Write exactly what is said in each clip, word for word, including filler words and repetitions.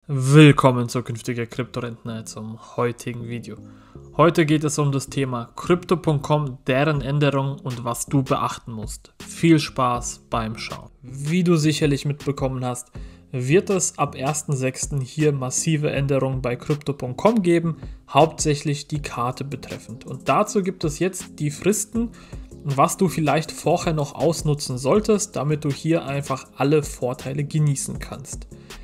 Willkommen zukünftiger Kryptorentner zum heutigen Video. Heute geht es um das Thema Crypto Punkt com, deren Änderungen und was du beachten musst. Viel Spaß beim Schauen. Wie du sicherlich mitbekommen hast, wird es ab ersten sechsten hier massive Änderungen bei Crypto Punkt com geben, hauptsächlich die Karte betreffend. Und dazu gibt es jetzt die Fristen, was du vielleicht vorher noch ausnutzen solltest, damit du hier einfach alle Vorteile genießen kannst.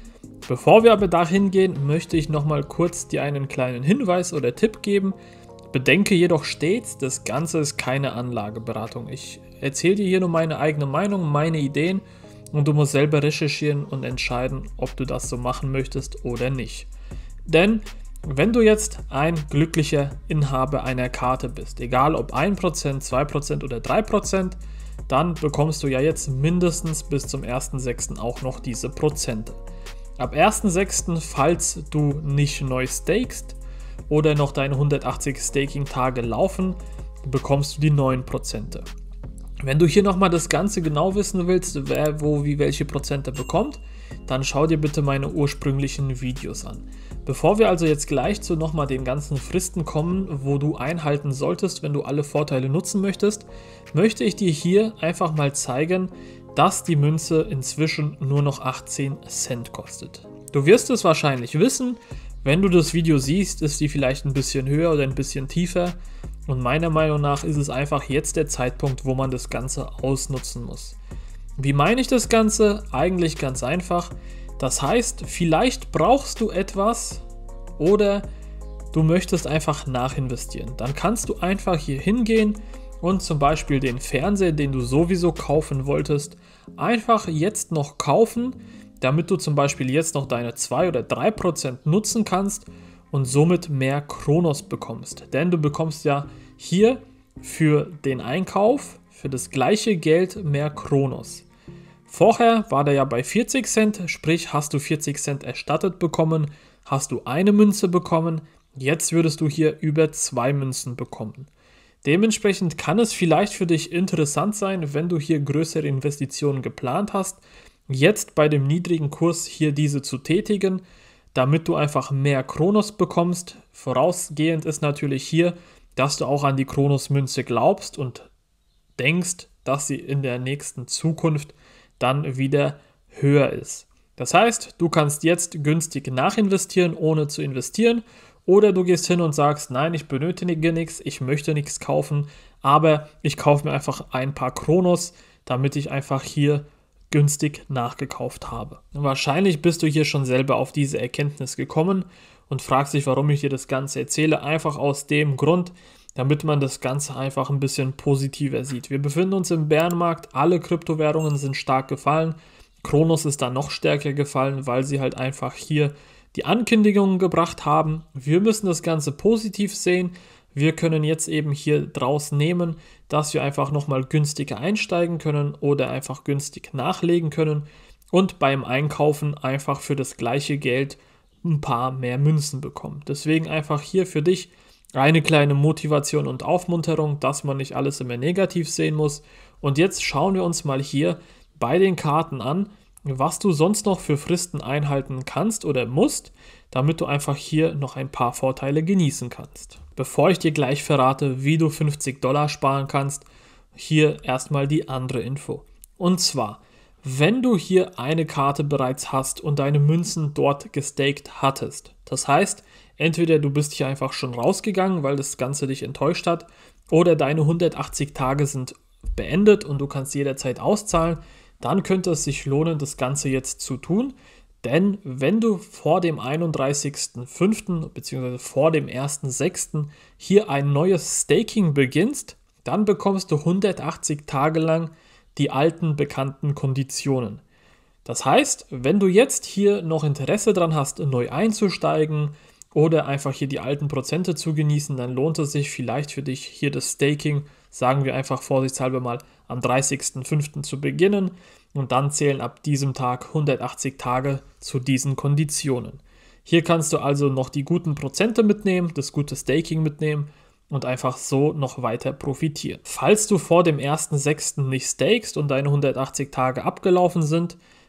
Bevor wir aber dahin gehen, möchte ich nochmal kurz dir einen kleinen Hinweis oder Tipp geben. Bedenke jedoch stets, das Ganze ist keine Anlageberatung. Ich erzähle dir hier nur meine eigene Meinung, meine Ideen und du musst selber recherchieren und entscheiden, ob du das so machen möchtest oder nicht. Denn wenn du jetzt ein glücklicher Inhaber einer Karte bist, egal ob ein Prozent, zwei Prozent oder drei Prozent, dann bekommst du ja jetzt mindestens bis zum ersten sechsten auch noch diese Prozente. Ab ersten sechsten, falls du nicht neu stakest oder noch deine hundertachtzig Staking-Tage laufen, bekommst du die neun Prozent. Wenn du hier nochmal das Ganze genau wissen willst, wer wo wie welche Prozente bekommt, dann schau dir bitte meine ursprünglichen Videos an. Bevor wir also jetzt gleich zu nochmal den ganzen Fristen kommen, wo du einhalten solltest, wenn du alle Vorteile nutzen möchtest, möchte ich dir hier einfach mal zeigen, dass die Münze inzwischen nur noch achtzehn Cent kostet. Du wirst es wahrscheinlich wissen, wenn du das Video siehst, ist die vielleicht ein bisschen höher oder ein bisschen tiefer und meiner Meinung nach ist es einfach jetzt der Zeitpunkt, wo man das Ganze ausnutzen muss. Wie meine ich das Ganze? Eigentlich ganz einfach. Das heißt, vielleicht brauchst du etwas oder du möchtest einfach nachinvestieren. Dann kannst du einfach hier hingehen und zum Beispiel den Fernseher, den du sowieso kaufen wolltest, einfach jetzt noch kaufen, damit du zum Beispiel jetzt noch deine zwei oder drei Prozent nutzen kannst und somit mehr Kronos bekommst. Denn du bekommst ja hier für den Einkauf, für das gleiche Geld mehr Kronos. Vorher war der ja bei vierzig Cent, sprich hast du vierzig Cent erstattet bekommen, hast du eine Münze bekommen, jetzt würdest du hier über zwei Münzen bekommen. Dementsprechend kann es vielleicht für dich interessant sein, wenn du hier größere Investitionen geplant hast, jetzt bei dem niedrigen Kurs hier diese zu tätigen, damit du einfach mehr Kronos bekommst. Vorausgehend ist natürlich hier, dass du auch an die Kronos-Münze glaubst und denkst, dass sie in der nächsten Zukunft dann wieder höher ist. Das heißt, du kannst jetzt günstig nachinvestieren, ohne zu investieren. Oder du gehst hin und sagst, nein, ich benötige nichts, ich möchte nichts kaufen, aber ich kaufe mir einfach ein paar Kronos, damit ich einfach hier günstig nachgekauft habe. Und wahrscheinlich bist du hier schon selber auf diese Erkenntnis gekommen und fragst dich, warum ich dir das Ganze erzähle. Einfach aus dem Grund, damit man das Ganze einfach ein bisschen positiver sieht. Wir befinden uns im Bärenmarkt, alle Kryptowährungen sind stark gefallen. Kronos ist dann noch stärker gefallen, weil sie halt einfach hier die Ankündigungen gebracht haben. Wir müssen das Ganze positiv sehen. Wir können jetzt eben hier draus nehmen, dass wir einfach nochmal günstiger einsteigen können oder einfach günstig nachlegen können und beim Einkaufen einfach für das gleiche Geld ein paar mehr Münzen bekommen. Deswegen einfach hier für dich eine kleine Motivation und Aufmunterung, dass man nicht alles immer negativ sehen muss. Und jetzt schauen wir uns mal hier bei den Karten an, was du sonst noch für Fristen einhalten kannst oder musst, damit du einfach hier noch ein paar Vorteile genießen kannst. Bevor ich dir gleich verrate, wie du fünfzig Dollar sparen kannst, hier erstmal die andere Info. Und zwar, wenn du hier eine Karte bereits hast und deine Münzen dort gestaked hattest, das heißt, entweder du bist hier einfach schon rausgegangen, weil das Ganze dich enttäuscht hat, oder deine hundertachtzig Tage sind beendet und du kannst jederzeit auszahlen, dann könnte es sich lohnen, das Ganze jetzt zu tun, denn wenn du vor dem einunddreißigsten fünften bzw. vor dem ersten sechsten hier ein neues Staking beginnst, dann bekommst du hundertachtzig Tage lang die alten bekannten Konditionen. Das heißt, wenn du jetzt hier noch Interesse daran hast, neu einzusteigen oder einfach hier die alten Prozente zu genießen, dann lohnt es sich vielleicht für dich hier das Staking, sagen wir einfach vorsichtshalber mal, am dreißigsten fünften zu beginnen und dann zählen ab diesem Tag hundertachtzig Tage zu diesen Konditionen. Hier kannst du also noch die guten Prozente mitnehmen, das gute Staking mitnehmen und einfach so noch weiter profitieren. Falls du vor dem ersten sechsten nicht stakest und deine hundertachtzig Tage abgelaufen sind,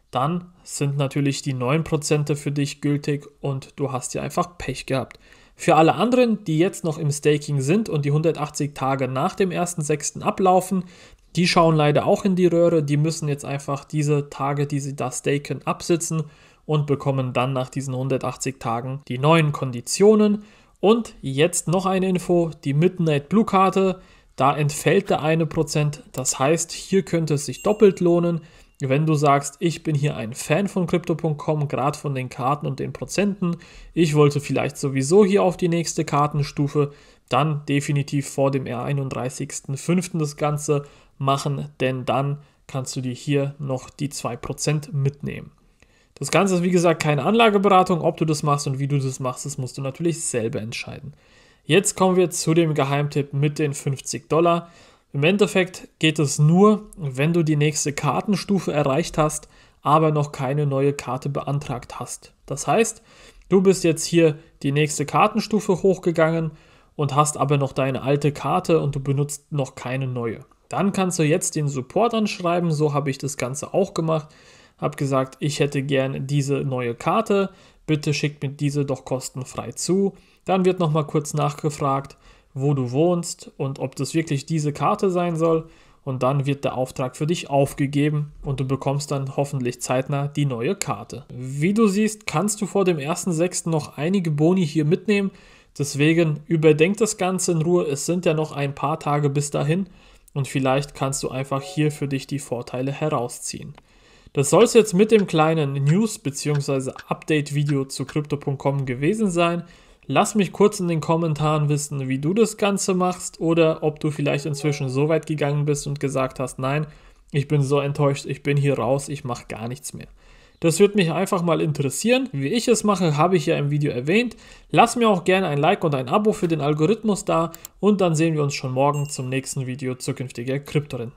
dann sind natürlich die neun Prozent für dich gültig und du hast ja einfach Pech gehabt. Für alle anderen, die jetzt noch im Staking sind und die hundertachtzig Tage nach dem ersten sechsten ablaufen, die schauen leider auch in die Röhre. Die müssen jetzt einfach diese Tage, die sie da staken, absitzen und bekommen dann nach diesen hundertachtzig Tagen die neuen Konditionen. Und jetzt noch eine Info, die Midnight Blue Karte, da entfällt der eine Prozent. Das heißt, hier könnte es sich doppelt lohnen. Wenn du sagst, ich bin hier ein Fan von Crypto Punkt com, gerade von den Karten und den Prozenten, ich wollte vielleicht sowieso hier auf die nächste Kartenstufe, dann definitiv vor dem einunddreißigsten fünften das Ganze machen, denn dann kannst du dir hier noch die zwei Prozent mitnehmen. Das Ganze ist wie gesagt keine Anlageberatung, ob du das machst und wie du das machst, das musst du natürlich selber entscheiden. Jetzt kommen wir zu dem Geheimtipp mit den fünfzig Dollar. Im Endeffekt geht es nur, wenn du die nächste Kartenstufe erreicht hast, aber noch keine neue Karte beantragt hast. Das heißt, du bist jetzt hier die nächste Kartenstufe hochgegangen und hast aber noch deine alte Karte und du benutzt noch keine neue. Dann kannst du jetzt den Support anschreiben, so habe ich das Ganze auch gemacht. Habe gesagt, ich hätte gern diese neue Karte, bitte schickt mir diese doch kostenfrei zu. Dann wird nochmal kurz nachgefragt, wo du wohnst und ob das wirklich diese Karte sein soll. Und dann wird der Auftrag für dich aufgegeben und du bekommst dann hoffentlich zeitnah die neue Karte. Wie du siehst, kannst du vor dem ersten sechsten noch einige Boni hier mitnehmen. Deswegen überdenk das Ganze in Ruhe. Es sind ja noch ein paar Tage bis dahin und vielleicht kannst du einfach hier für dich die Vorteile herausziehen. Das soll es jetzt mit dem kleinen News- bzw. Update-Video zu Crypto Punkt com gewesen sein. Lass mich kurz in den Kommentaren wissen, wie du das Ganze machst oder ob du vielleicht inzwischen so weit gegangen bist und gesagt hast, nein, ich bin so enttäuscht, ich bin hier raus, ich mache gar nichts mehr. Das würde mich einfach mal interessieren. Wie ich es mache, habe ich ja im Video erwähnt. Lass mir auch gerne ein Like und ein Abo für den Algorithmus da und dann sehen wir uns schon morgen zum nächsten Video zukünftiger Kryptorin.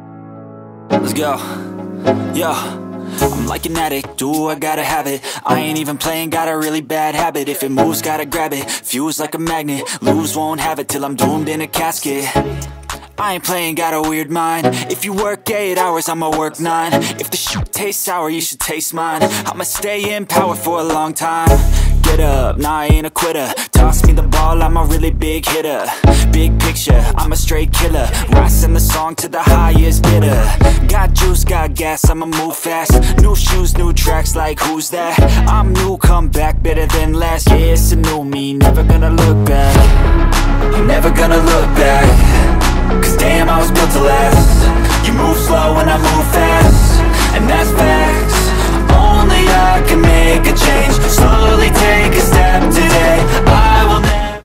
Let's go. Yeah. I'm like an addict, do I gotta have it. I ain't even playing, got a really bad habit. If it moves, gotta grab it, fuse like a magnet. Lose, won't have it till I'm doomed in a casket. I ain't playing, got a weird mind. If you work eight hours, I'ma work nine. If the shit tastes sour, you should taste mine. I'ma stay in power for a long time. Get up, nah, I ain't a quitter. Toss me the ball, I'm a really big hitter. Big picture, I'm a straight killer. Rising the song to the highest bidder. Got juice, got gas, I'ma move fast. New shoes, new tracks, like who's that? I'm new, come back, better than last. Yeah, it's a new me, never gonna look back.